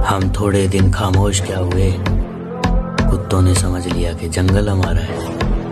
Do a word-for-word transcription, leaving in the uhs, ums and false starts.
हम थोड़े दिन खामोश क्या हुए, कुत्तों ने समझ लिया कि जंगल हमारा है।